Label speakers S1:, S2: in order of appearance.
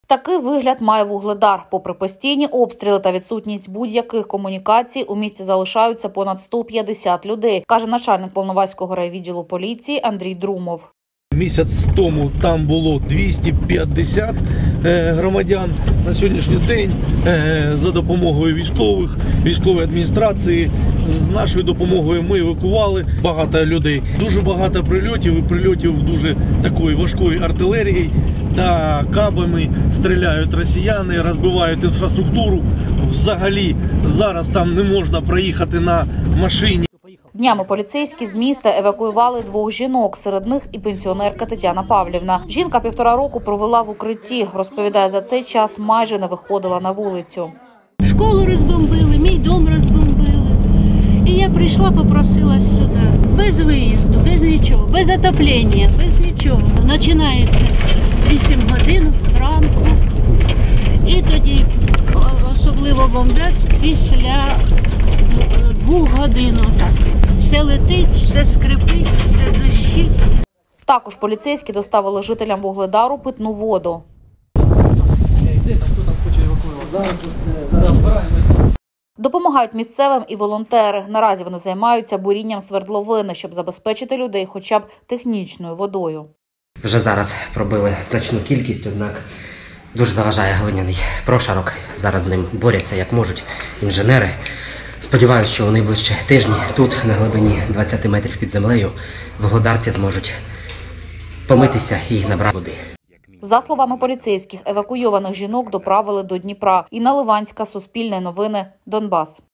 S1: Такий вигляд має Вугледар. Попри постійні обстріли та відсутність будь-яких комунікацій, у місті залишаються понад 150 людей, каже начальник Волноваського райвідділу поліції Андрій Друмов.
S2: Місяць тому там було 250 громадян. На сьогоднішній день за допомогою військової адміністрації, з нашою допомогою ми евакували багато людей. Дуже багато прильотів і прильотів дуже такої важкої артилерії та кабами стріляють росіяни, розбивають інфраструктуру. Взагалі зараз там не можна проїхати на машині.
S1: Днями поліцейські з міста евакуювали 2 жінок, серед них і пенсіонерка Тетяна Павлівна. Жінка 1,5 року провела в укритті. Розповідає, за цей час майже не виходила на вулицю.
S3: Школу розбомбили, мій дом розбомбили. І я прийшла, попросилась сюди. Без виїзду, без нічого, без отоплення, без нічого. Починається 8 годин ранку. І тоді особливо бомблять після 2 годин. Отак. Все летить, все скрипить, все дощить.
S1: Також поліцейські доставили жителям Вугледару питну воду. Допомагають місцевим і волонтери. Наразі вони займаються бурінням свердловини, щоб забезпечити людей хоча б технічною водою.
S4: Вже зараз пробили значну кількість, однак дуже заважає глиняний прошарок. Зараз з ним борються як можуть інженери. Сподіваюся, що у найближчі тижні тут, на глибині 20 метрів під землею, вугледарці зможуть помитися і набрати води.
S1: За словами поліцейських, евакуйованих жінок доправили до Дніпра. Інна Ливанська, Суспільне новини, Донбас.